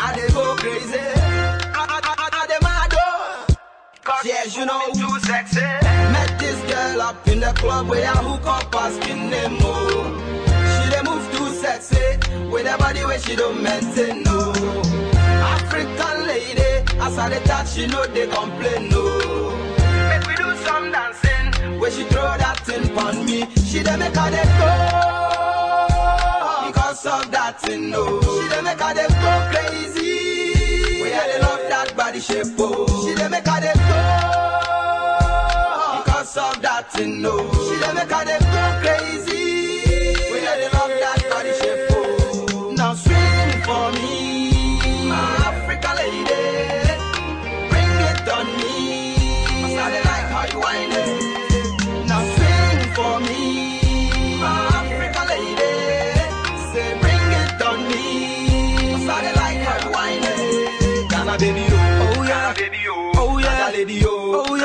I they go crazy. I they mad oh. Yes, you know, too sexy. Met this girl up in the club where I hook up asking them more. She they move too sexy with her body where she don't maintain no. African lady, as I they touch, she know they complain no. Make we do some dancing where she throw that thing on me. She they make her they go because of that thing no. She they make her they go crazy. Where they love that body shape oh. She they make her they go because of that thing no. She they make her they go crazy. Where they love that body shape oh. Now swing for me, my African lady. Bring it on me. I like how you whine it. Now swing for me, my African lady. Say bring it on me. I like how you whine it. Ghana baby oh, yeah, baby oh, yeah, lady oh,